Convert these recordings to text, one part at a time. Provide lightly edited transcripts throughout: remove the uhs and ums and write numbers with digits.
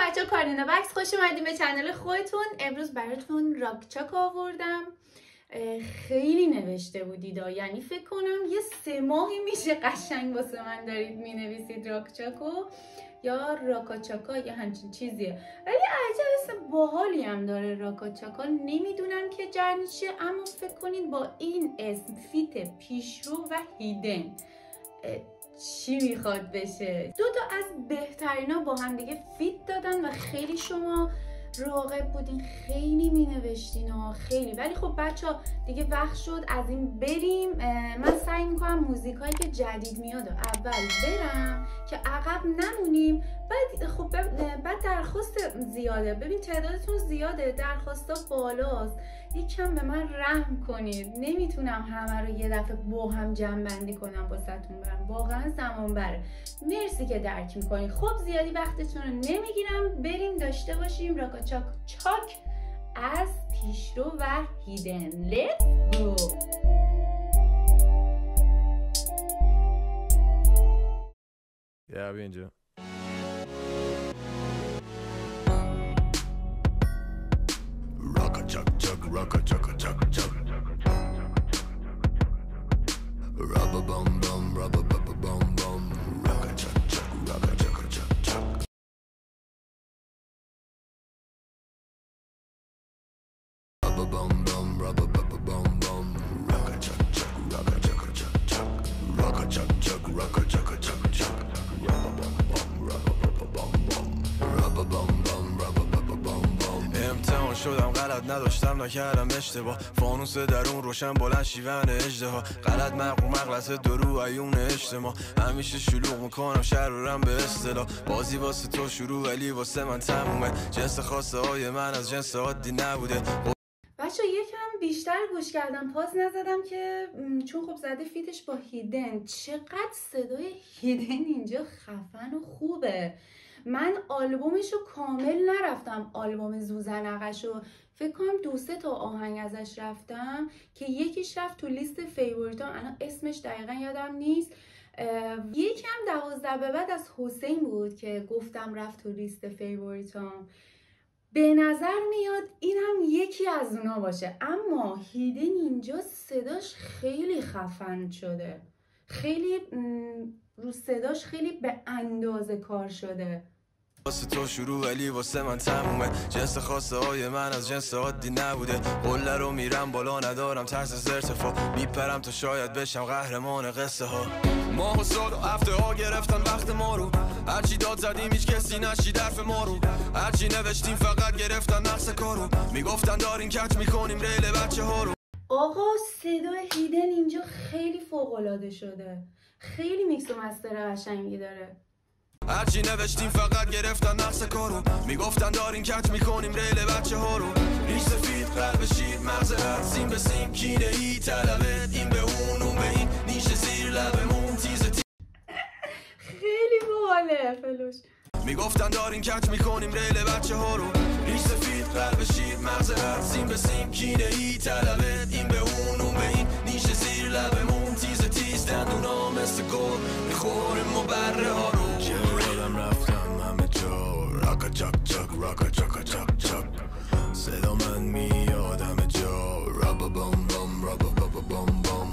بچه ها، کارینا بکس، خوش اومدین به چنل خودتون. امروز براتون راک چاک آوردم. خیلی نوشته بودید، یعنی فکر کنم یه 3 ماهی میشه قشنگ واسه من دارید مینویسید راک چاکو یا راکاچاکا یا همچین چیزیه، ولی عجب اسم باحالی هم داره راکاچاکا. نمیدونم که جرنی چیه، اما فکر کنید با این اسم فیت پیشرو و هیدن چی میخواد بشه. 2 تا از بهترینا با هم دیگه فیت دادن و خیلی شما راغب بودین، خیلی می نوشتین و خیلی. ولی خب بچه ها دیگه وقت شد از این بریم. من سعی میکنم موزیک هایی که جدید میاد اول برم که عقب نمونیم. بعد خب بعد درخواست زیاده، ببین تعدادتون زیاده، درخواستا بالاست، یکم به من رحم کنید. نمیتونم همه رو یه دفعه با هم جمع بندی کنم واسهتون برم، واقعا زمان بره. مرسی که درک میکنید. خب زیادی وقتتون رو نمیگیرم، بریم داشته باشیم راکاچاک چاک از پیشرو و هیدن. Let's go. بیا اینجا. Rubber bum bum, rubber bum bum, rocka chuck chuck, rocka chuck chuck chuck. Rubber bum bum, rubber bum bum, rocka chuck chuck, rocka chuck chuck chuck, rocka chuck chuck, rocka chuck chuck chuck. Rubber bum bum, rubber bum bum, rubber bum bum, rubber bum bum. امتحان شدم، غلط نداشتم، نکردم اشتباه. فانوس درون روشن بلند شیون اژدها، غلط مغلط درو عیون اجتماع. همیشه شلوغ میکنم شهر رو رم به اصطلاح. بازی واسه تو شروع ولی واسه من تمومه. جنس خواسته های من از جنس عادی نبوده. بچه یکم بیشتر گوش کردم، پاز نزدم که چون خب زده فیتش با هیدن. چقدر صدای هیدن اینجا خفن و خوبه. من آلبومشو کامل نرفتم، آلبوم زوزنقشو فکر کنم 2-3 تا آهنگ ازش رفتم که یکیش رفت تو لیست فیوریتام، الان اسمش دقیقا یادم نیست. یکم 12 به بعد از حسین بود که گفتم رفت تو لیست فیوریتام. به نظر میاد این هم یکی از اونا باشه، اما هیدن اینجا صداش خیلی خفن شده، خیلی رو صداش خیلی به اندازه کار شده. واسه تو شروع ولی واسه من تمومه. جنس خواسته های من از جنس عادی نبوده. قله رو میرم بالا، ندارم ترس از ارتفاع. میپرم تا شاید بشم قهرمان قصه ها. ماه و سال و هفته ها گرفتن وقت ما رو. هرچی داد زدیم هیچ کسی نشید حرف ما رو. هرچی نوشتیم فقط گرفتن نقص کارو. میگفتن دارین کت میکنیم ریل بچه ها رو. آقا صدای هیدن اینجا خیلی فوق‌العاده شده، خیلی میکس و مستر قشنگی داره. هرچی نوشتیم فقط گرفتن نقص کارو. میگفتن دارین کت میکنیم ریل بچه ها رو. ریش سفید قلب شیر مغز رد، سیم به سیم کینه ای طلبت، این به اون به این، نیش زیر لبمون تیز خیلی باحاله فلوش. میگفتن دارین کت میکنیم ریل بچه ها رو. ریش سفید قلب شیر مغز رد، سیم به سیم کینه ای طلبت، این به اون به این، نیش زیر لبمون تیز دندونا مثل گل میخوریم و بره ها رو. رفتم همه جا، راکا چاک چاک، راکا چاکا چاک چاک. صدا من میاد همه جا، رابا بام بام، رابا بابا بام بام.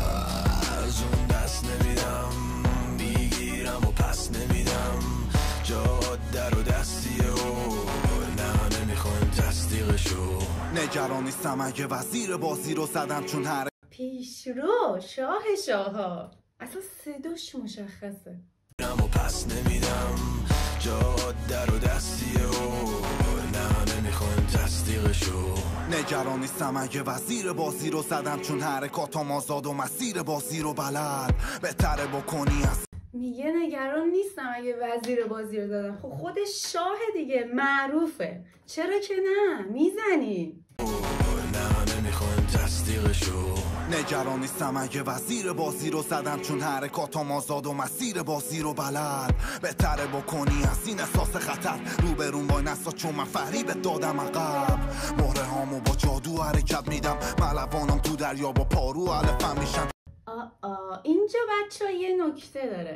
از اون دست نمیدم، میگیرم و پس نمیدم. جاده رو دستیه و نه نمیخوایم تصدیقشو. نگران نیستم اگه وزیر بازی رو زدم، چون هر پیشرو شاه شاها اصلا صداش مشخصه. و پس نمیدم، جاده رو دستیه و نه نمیخوایم تصدیقشو. نگران نیستم اگه وزیر بازی رو زدم، چون حرکاتم آزاد و مسیر بازی رو بلد بهتره بکنی از. میگه نگران نیستم اگه وزیر بازی رو زدم. خب خودش شاه دیگه، معروفه، چرا که نه میزنی. نه نمیخوایم تصدیقشو. نگران نیستم اگه وزیر بازی رو زدم، چون حرکاتم آزاد و مسیر بازی رو بلد بهتره بکنی از این احساس خطر. روبرون وای نسا چون من فریبت دادم عقب. مهره هامو با جادو حرکت میدم، ملوانم تو دریا با پارو علفم میشن. اینجا بچه یه نکته داره.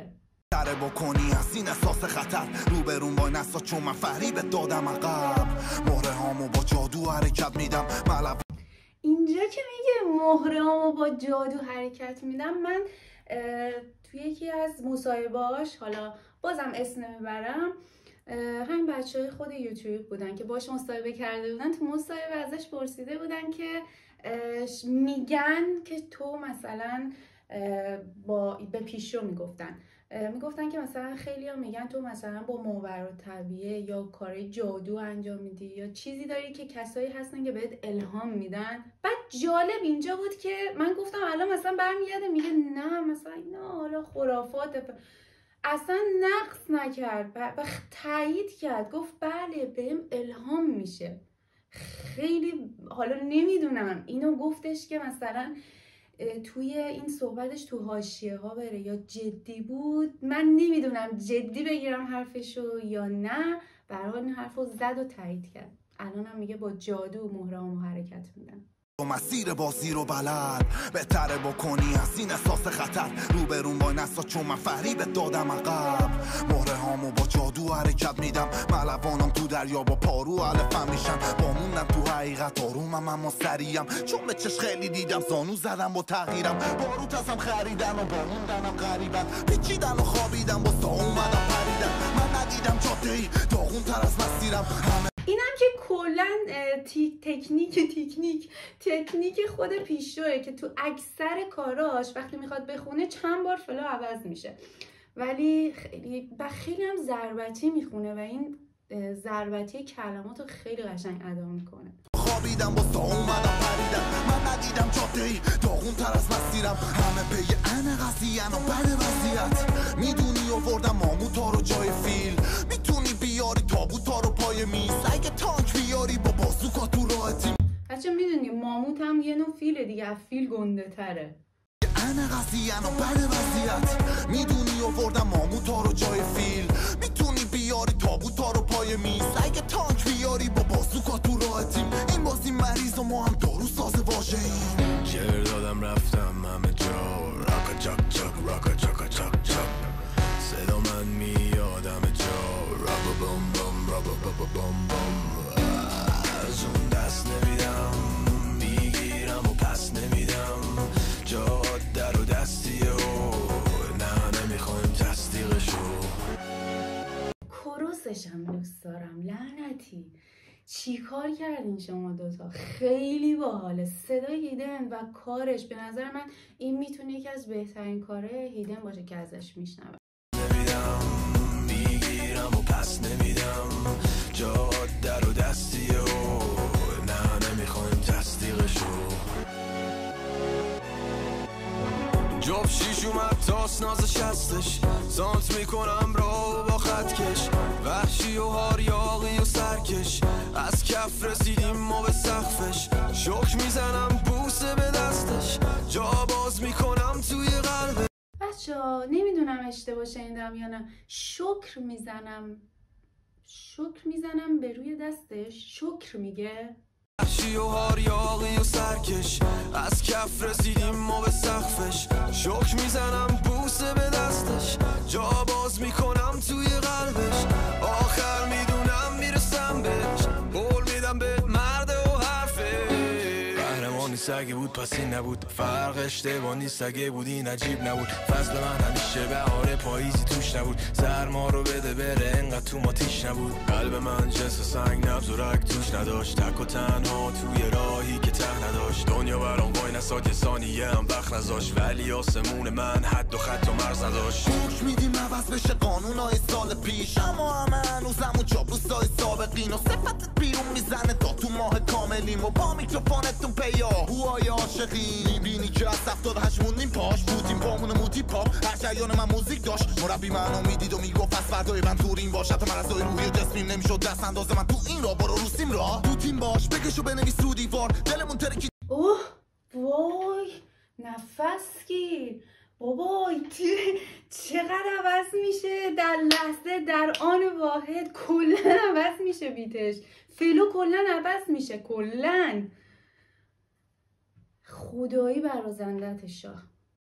داره بکنی از این احساس خطر روبرون با نسا چون من فریبت دادم عقب مهره هامو با جادو حرکت میدم اینجا که میگه مهره هامو با جادو حرکت میدم، من توی یکی از مصاحبه‌هاش، حالا بازم اسم نمیبرم، همین بچه‌های خود یوتیوب بودن که باش مصاحبه کرده بودن. تو مصاحبه ازش پرسیده بودن که میگن که تو مثلا به پیشرو میگفتن که مثلا خیلی ها میگن تو مثلا با ماورالطبیعه یا کار جادو انجام میدی یا چیزی داری که کسایی هستن که بهت الهام میدن. بعد جالب اینجا بود که من گفتم الان مثلا برمیگرده میگه نه مثلا اینا حالا خرافاته، اصلا نقص نکرد و تایید کرد، گفت بله بهم الهام میشه. خیلی حالا نمیدونم اینو گفتش که مثلا توی این صحبتش تو حاشیه ها بره یا جدی بود، من نمیدونم جدی بگیرم حرفشو یا نه. به هر حال این حرفو زد و تایید کرد. الان هم میگه با جادو مهرهامو حرکت میدن. مسیر بازی رو بلد بهتره بکنی از این احساس خطر روبرون با نسا چون من فریبت دادم عقب مهره هامو با جادو حرکت میدم ملوانم تو دریا با پارو علفم میشن بامونم تو حقیقت آرومم اما سریم چون به چش خیلی دیدم زانو زدم با تغییرم باروت ازم خریدن و باموندنم غریبن پیچیدن و خوابیدم با سا اومدم پریدم من ندیدم جادهی داغون تر از مسیرم. اینم که کلا تکنیک خود پیشروه که تو اکثر کاراش وقتی میخواد بخونه چند بار فلو عوض میشه، ولی خیلی هم ضربتی میخونه و این ضربتی کلماتو خیلی قشنگ ادا میکنه. خوابیدم با سا اومدم پریدم من ندیدم جادهی داغون تر از مسیرم همه پی ان قضیه و بد وضعیت میدونی آوردم ماموتا رو جای فیل میتونی بیاری تابوتا رو پای میز اگه تانک بیاری با بازوکا تو راه تیم. بچه میدونی ماموت هم یه نوع فیله دیگه، از فیل گنده تره. ان قضیه و بد وضعیت میدونی آوردم ماموتا رو جای فیل میتونی بیاری تابوتا رو پای میز اگه تانک بیاری با بازوکا تو راه تیم. این بازی مریض و ما هم دارو ساز واژه ایم جر دادم رفتم همه جا راکا چاک چاک راکا چاکا چاک چاک صدا من میاد همه جا رابا بوم بوم رابا بابا بوم بوم از اون دست نمیدم میگیرم و پس نمیدم جا در و دستیه و نه نمیخوایم تصدیقشو. کروسشم دوست دارم. لعنتی چی کار کردین شما دوتا؟ خیلی باحاله. صدای هیدن و کارش به نظر من این میتونه یکی از بهترین کاره هیدن باشه که ازش میشنوم. میگیرم و پس نمیدم جا در و دستیه و نه نمیخوایم تصدیقشو. جاب شیش اومد تاس نازش هستش سانت میکنم را با خط کش وحشی و هاریاقی و سرکش از کف رسیدیم ما به سقفش شک میزنم بوسه به دستش جا باز میکنم توی قلبش. بچه‌ها نمیدونم اشتباه شنیدم یا نه، شکر میزنم به روی دستش. شکر میگه وحشی و هاریاقی و سرکش از کف رسیدیم ما به سقفش شک میزنم بوسه به دستش جا باز میکنم توی قلبش آخر میدونم میرسم بهش قول میدم به مرد و حرفه قهرمانی سگه بود پس این نبود فرق اشتباه نیست اگه بود این عجیب نبود فصل من همیشه بهار پاییزی توش نبود سرما رو بده بره انقدر تو ما تیش نبود قلب من جنس سنگ نبض و رگ توش نداشت تک و تنها توی راهی که ته نداشت دنیا برام وای نساد یه ثانیه هم وقت نذاشت ولی آسمون من حد و خط و مرز نداشت. حکم میدیم عوض بشه قانونای سال پیش اما همه هنوزمون چاپلوسای سابقین و صفتت بیرون میزنه تا تو ماه کاملیم و با میکروفونتون پیاهوهای عاشقین میبینی که از 78 موندیم پاش بودیم بامون موتی پاپ هر جریان من موزیک داشت مربی منو میدید و میگفت از فردای من تورین باش حتی مرزای روحی و جسمیم نمیشد دست انداز من تو این را برو رو سیم را تو تیم باش بکش و بنویس رو دیوار دلمون ترکی. اوه وای نفس گیر بابا، چقدر عوض میشه در لحظه، در آن واحد کلا عوض میشه بیتش، فلو کلا عوض میشه کلا. خدایی برازندت شاه.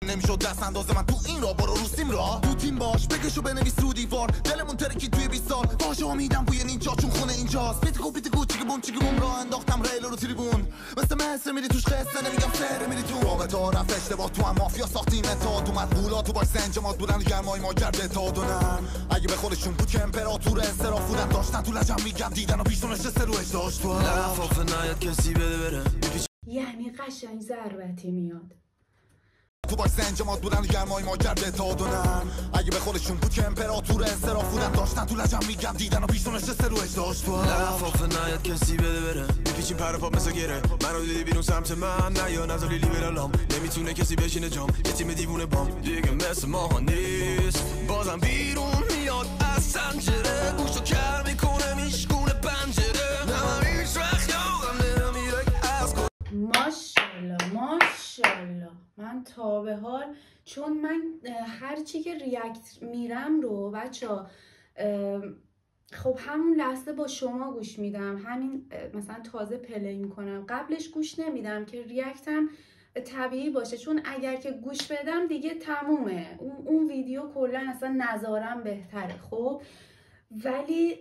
نمیشد دست انداز من تو این را برو روسیم را تو تیم باش بکشو بنویس رو دیوار دلمون ترکی توی 20 سال باشه امیدم بوی نینجا چون خونه اینجاست پیتگو چیگه بوم را انداختم ریل رو تریبون مثل میری توش قصه نمیگم سر میری تو رابط ها رفت اشتباه تو هم مافیا ساختیم اتحاد اومد قولا تو باش زنجمات بودن گرمای ما کرد اتحاد و نرم اگه به خودشون بود که امپراتور استراف بودن داشتن تو لجم میگم دیدن و پیشون نشسته رو اجداش تو لفاف نیاد کسی بده بره یعنی قشنگ ضربتی میاد تو باش زنجمات بودن گرمای ما کرد اتحاد و نرم اگه به خودشون بود که امپراتور استراف بودن داشتن تو لجم میگم دیدن و پیشون نشسته رو اجداش تو لفاف نیاد کسی بده بره میپیچیم پر پاپ مثل گره منو دیدی بیرون سمت من نه یا نذاری لیبرالام نمیتونه کسی بشینه جام یه تیم دیوونه بام دیگه مثل ماها نیست بازم بیرون میاد از سنجره گوشو کر میکنه میشکونه پنجره نه هیچ وقت یادم نمیره از ماشاءالله من تا به حال چون من هر چی که ریاکت میرم رو بچه‌ها خب همون لحظه با شما گوش میدم همین مثلا تازه پلی میکنم قبلش گوش نمیدم که ریاکتم طبیعی باشه چون اگر که گوش بدم دیگه تمومه اون ویدیو کلا اصلا نظارم بهتره خب ولی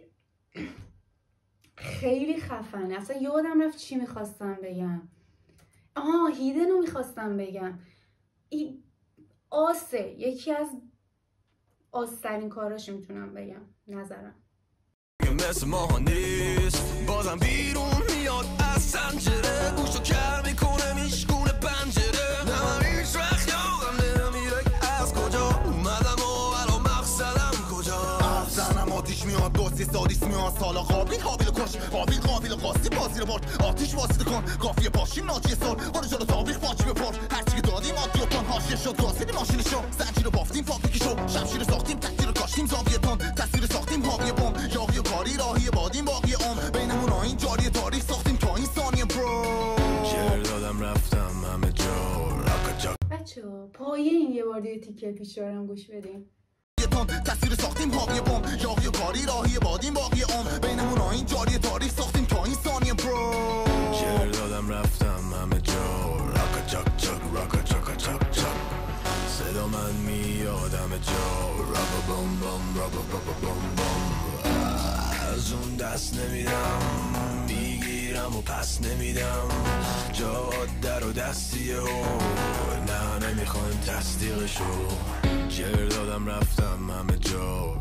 خیلی خفنه اصلا یادم رفت چی میخواستم بگم هیدنو میخواستم بگم این آسه یکی از آسترین کاراش میتونم بگم نظرم مثل ماها نیست بازم بیرون میاد از سنجره گوشو کر میکنه میشکونه پنجره نه هیچ وقت یادم نمیره از کجا اومدم و الان مقصدم کجا زنم آتیش میاد دوستی سادیس میاد سالا قابل کش قابل قاستی بازی رو برد آتیش واسطه کن کافیه باشیم ناجی سال برو جلو تابیخ باچی بپر هرچی که دادیم آدی و تن حاشیه شد گاسیدی ماشینشو زنجی رو بافتیم فابریکیشو شمشیر ساختیم تکتیر رو کاشتیم زاویه تون تصویر ساختیم حاوی بم یاقی و کاری راهی بادیم باقی عمر بینمون آیین جاری تاریخ ساختیم تا این ثانیه برو شعر دادم رفتم همه جا بچه‌ها پایه این یه بار دیگه تیکه پیشوارم گوش بدیم تصویر ساختیم حاوی بم یاقی و کاری راهی بادیم باقی عمر بینمون آیین جاری تاریخ ساختیم تا این ثانیه برو شعر دادم رفتم همه جا راکا چاک چاک صدا من میاد همه جا راکا بوم بوم از اون دست نمیدم میگیرم و پس نمیدم جا در و دستیه و نه نمیخوایم تصدیقشو شعر دادم رفتم همه جا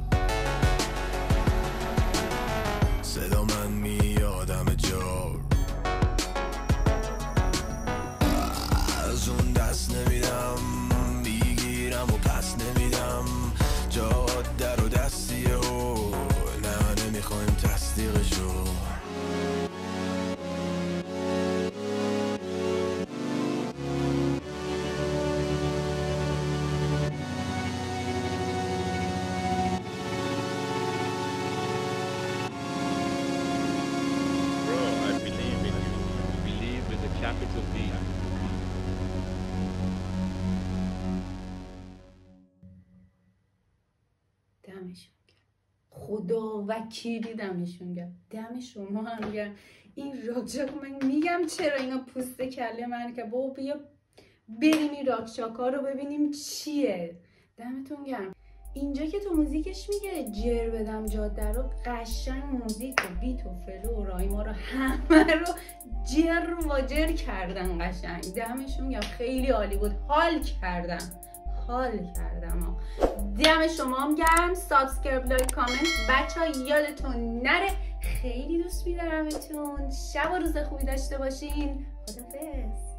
صدا من میاد همه جا از اون دست نمیدم میگیرم و پس نمیدم جا در و دستیه و نه نمیخوایم تصدیقشو خدا وکیلی دمشون گرم دم شما هم گرم این راکچاک من میگم چرا اینا پوست کله من که بابا بیا بریم این راکچاکا رو ببینیم چیه دمتون گرم اینجا که تو موزیکش میگه جر بدم جاده رو قشنگ موزیک و بیت و فلو و رایما رو همه رو جر و جر کردن قشنگ دمشون گرم خیلی عالی بود حال کردم دم شما هم گرم سابسکرایب لایک کامنت بچه‌ها یادتون نره خیلی دوست می‌دارمتون شب و روز خوبی داشته باشین خدافظ